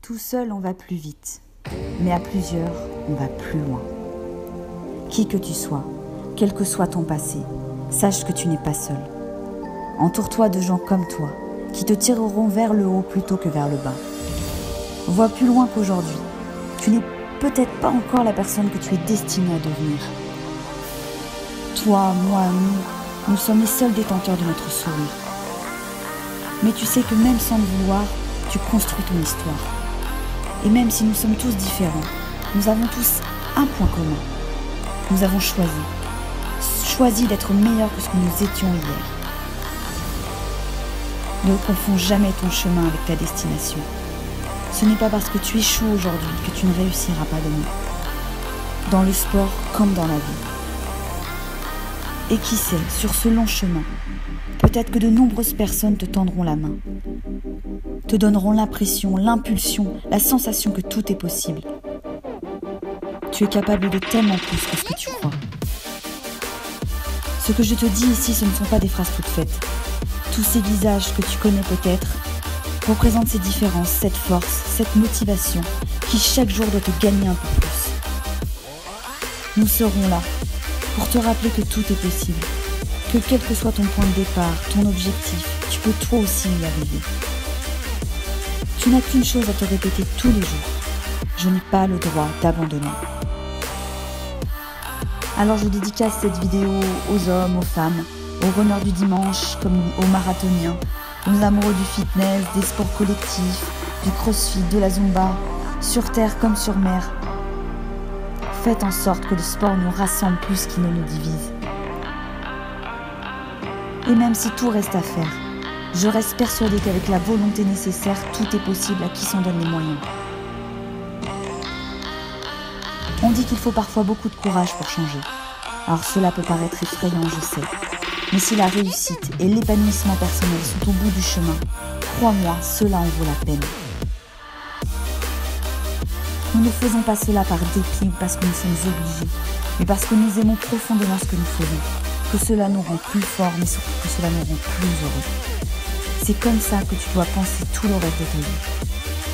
Tout seul, on va plus vite, mais à plusieurs, on va plus loin. Qui que tu sois, quel que soit ton passé, sache que tu n'es pas seul. Entoure-toi de gens comme toi, qui te tireront vers le haut plutôt que vers le bas. Vois plus loin qu'aujourd'hui. Tu n'es peut-être pas encore la personne que tu es destinée à devenir. Toi, moi, nous sommes les seuls détenteurs de notre sourire. Mais tu sais que même sans le vouloir, tu construis ton histoire. Et même si nous sommes tous différents, nous avons tous un point commun. Nous avons choisi d'être meilleurs que ce que nous étions hier. Ne confonds jamais ton chemin avec ta destination. Ce n'est pas parce que tu échoues aujourd'hui que tu ne réussiras pas demain. Dans le sport comme dans la vie. Et qui sait, sur ce long chemin, peut-être que de nombreuses personnes te tendront la main, te donneront l'impression, l'impulsion, la sensation que tout est possible. Tu es capable de tellement plus que ce que tu crois. Ce que je te dis ici, ce ne sont pas des phrases toutes faites. Tous ces visages que tu connais peut-être représentent ces différences, cette force, cette motivation qui chaque jour doit te gagner un peu plus. Nous serons là pour te rappeler que tout est possible, que quel que soit ton point de départ, ton objectif, tu peux toi aussi y arriver. Tu n'as qu'une chose à te répéter tous les jours. Je n'ai pas le droit d'abandonner. Alors je dédicace cette vidéo aux hommes, aux femmes, aux runners du dimanche comme aux marathoniens, aux amoureux du fitness, des sports collectifs, du crossfit, de la zumba, sur terre comme sur mer. Faites en sorte que le sport nous rassemble plus qu'il ne nous divise. Et même si tout reste à faire, je reste persuadée qu'avec la volonté nécessaire, tout est possible à qui s'en donne les moyens. On dit qu'il faut parfois beaucoup de courage pour changer. Alors cela peut paraître effrayant, je sais. Mais si la réussite et l'épanouissement personnel sont au bout du chemin, crois-moi, cela en vaut la peine. Nous ne faisons pas cela par dépit ou parce que nous sommes obligés, mais parce que nous aimons profondément ce que nous faisons, que cela nous rend plus forts, mais surtout que cela nous rend plus heureux. C'est comme ça que tu dois penser tout le reste de ta vie.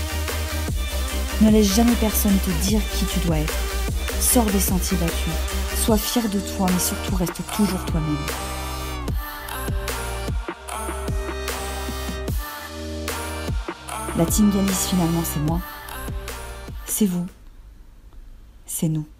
Ne laisse jamais personne te dire qui tu dois être. Sors des sentiers battus, sois fier de toi, mais surtout reste toujours toi-même. La Team Galice, finalement, c'est moi. C'est vous. C'est nous.